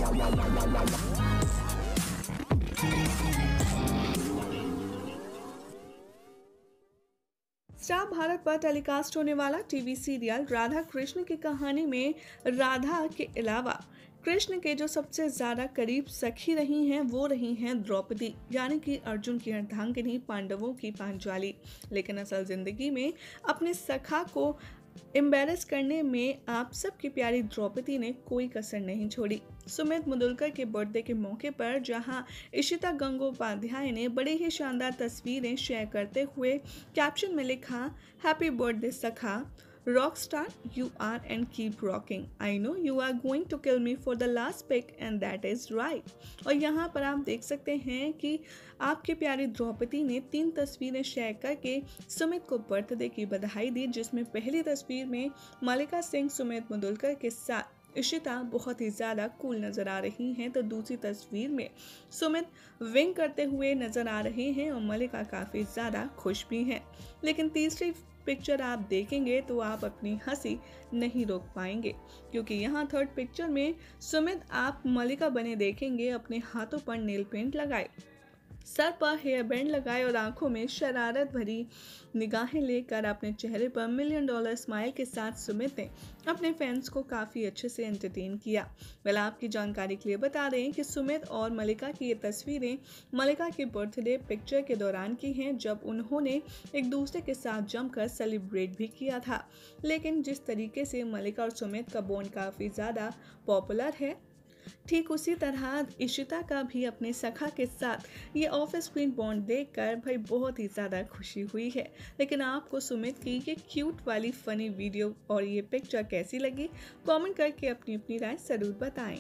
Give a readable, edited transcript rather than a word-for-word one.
Star Bharat पर telecast होने वाला टीवी सीरियल राधा कृष्ण की कहानी में राधा के अलावा कृष्ण के जो सबसे ज्यादा करीब सखी रही हैं वो रही हैं द्रौपदी, यानी कि अर्जुन की अर्धांगिनी, पांडवों की पांचाली। लेकिन असल जिंदगी में अपने सखा को एम्बेरस करने में आप सबकी प्यारी द्रौपदी ने कोई कसर नहीं छोड़ी। सुमित मुंदुलकर के बर्थडे के मौके पर जहां इशिता गंगोपाध्याय ने बड़ी ही शानदार तस्वीरें शेयर करते हुए कैप्शन में लिखा, हैप्पी बर्थडे सखा, rock star you are and keep rocking, I know you are going to kill me for the last pic and that is right. और यहाँ पर आप देख सकते हैं कि आपकी प्यारी द्रौपदी ने 3 तस्वीरें शेयर करके सुमित को बर्थडे की बधाई दी, जिसमें पहली तस्वीर में मल्लिका सिंह सुमित मुंदुलकर के साथ इशिता बहुत ही ज़्यादा कूल नज़र आ रही हैं, तो दूसरी तस्वीर में सुमित विंग करते हुए नज़र आ रहे हैं और मल्लिका काफ़ी ज़्यादा खुश भी हैं। लेकिन तीसरी पिक्चर आप देखेंगे तो आप अपनी हंसी नहीं रोक पाएंगे, क्योंकि यहाँ थर्ड पिक्चर में सुमित आप मल्लिका बने देखेंगे अपने हाथों पर नेल पेंट लगाए, सर पर हेयर बैंड लगाए और आंखों में शरारत भरी निगाहें लेकर अपने चेहरे पर $1 मिलियन स्माइल के साथ सुमित ने अपने फैंस को काफ़ी अच्छे से एंटरटेन किया। वेल, आपकी जानकारी के लिए बता दें कि सुमित और मल्लिका की ये तस्वीरें मल्लिका के बर्थडे पिक्चर के दौरान की हैं, जब उन्होंने एक दूसरे के साथ जमकर सेलिब्रेट भी किया था। लेकिन जिस तरीके से मल्लिका और सुमित का बॉन्ड काफ़ी ज़्यादा पॉपुलर है, ठीक उसी तरह इशिता का भी अपने सखा के साथ ये ऑफ स्क्रीन बॉन्ड देखकर भाई बहुत ही ज़्यादा खुशी हुई है। लेकिन आपको सुमित की ये क्यूट वाली फनी वीडियो और ये पिक्चर कैसी लगी, कमेंट करके अपनी अपनी राय ज़रूर बताएं।